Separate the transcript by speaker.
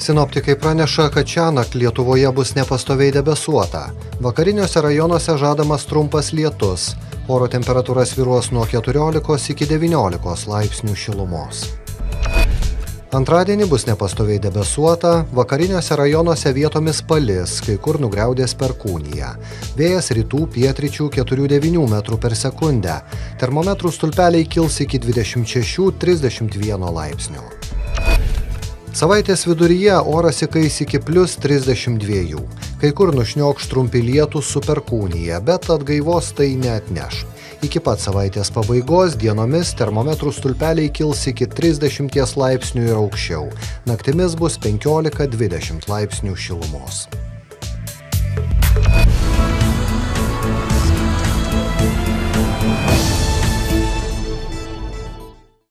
Speaker 1: Sinoptikai praneša, kad šiąnakt Lietuvoje bus nepastoviai debesuota. Vakariniuose rajonuose žadamas trumpas lietus. Oro temperatūra svyruos nuo 14 iki 19 laipsnių šilumos. Antradienį bus nepastoviai debesuota, vakariniuose rajonuose vietomis palis, kai kur nugriaudės perkūnija. Vėjas rytų pietryčių 4–9 metrų per sekundę. Termometrų stulpeliai kils iki 26–31 laipsnių. Savaitės viduryje oras įkais iki +32. Kai kur nušniokš trumpi lietūs su perkūnija, bet atgaivos tai neatneš. Iki pat savaitės pabaigos dienomis termometrų stulpeliai kils iki 30 laipsnių ir aukščiau. Naktimis bus 15–20 laipsnių šilumos.